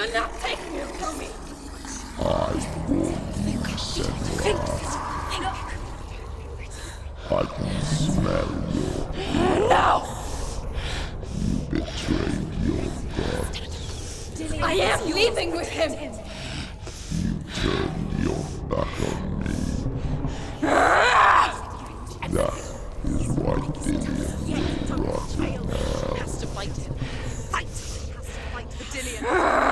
You're not taking him from me! I warned you, Senua. I can smell your blood. No! You betrayed your god. I am leaving with him! You turned your back on me. That is why Dillion will rot in hell. Has to fight him. Fight! Has to fight for Dillion.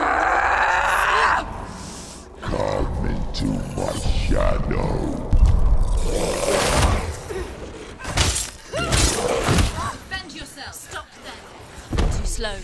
Come into my shadow. Defend yourself. Stop then. Too slow.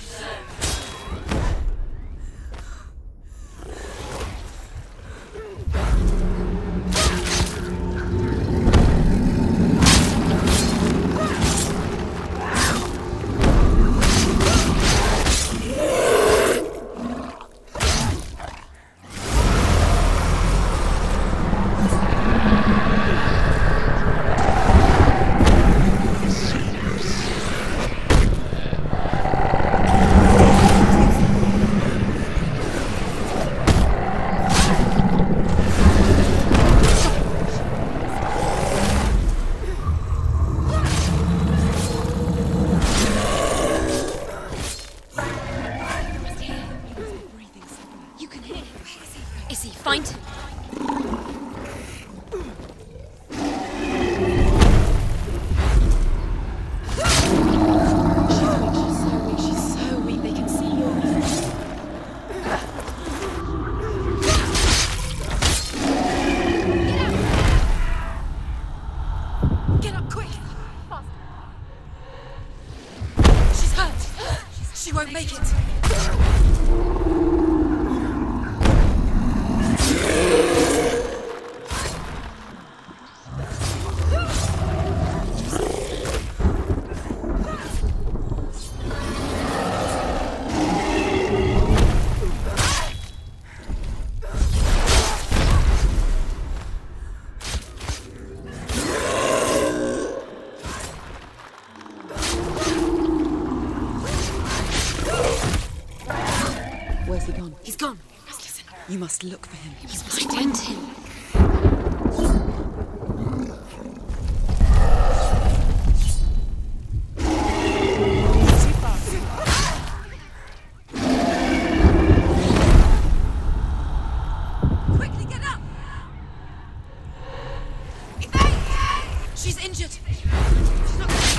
Is he? Find him. She's so weak, they can see you. Get up quick! She's hurt! She won't make it! Where's he gone? He's gone. Listen. You must look for him. You must find him. Quickly get up! She's injured. She's not